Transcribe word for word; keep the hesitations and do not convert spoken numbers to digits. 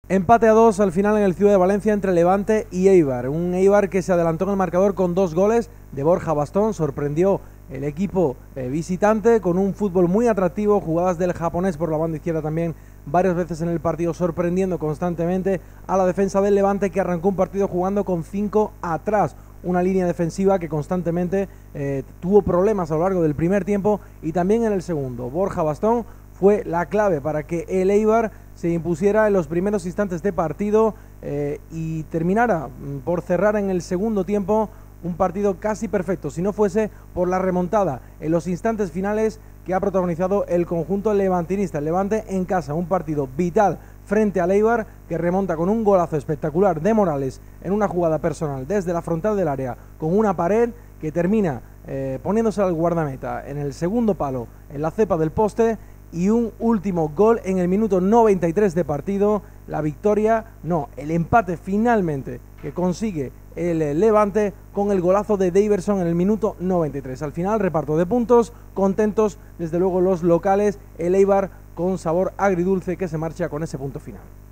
Empate a dos al final en el Ciudad de Valencia entre Levante y Eibar. Un Eibar que se adelantó en el marcador con dos goles de Borja Bastón. Sorprendió el equipo eh, visitante con un fútbol muy atractivo, jugadas del japonés por la banda izquierda también varias veces en el partido, sorprendiendo constantemente a la defensa del Levante, que arrancó un partido jugando con cinco atrás. Una línea defensiva que constantemente eh, tuvo problemas a lo largo del primer tiempo y también en el segundo. Borja Bastón fue la clave para que el Eibar se impusiera en los primeros instantes de partido eh, y terminara por cerrar en el segundo tiempo un partido casi perfecto, si no fuese por la remontada en los instantes finales que ha protagonizado el conjunto levantinista. El Levante en casa, un partido vital frente al Eibar, que remonta con un golazo espectacular de Morales en una jugada personal desde la frontal del área con una pared que termina eh, poniéndose al guardameta en el segundo palo, en la cepa del poste, y un último gol en el minuto noventa y tres de partido. La victoria, no, el empate finalmente que consigue el Levante con el golazo de Daverson en el minuto noventa y tres. Al final, reparto de puntos, contentos desde luego los locales, el Eibar con sabor agridulce que se marcha con ese punto final.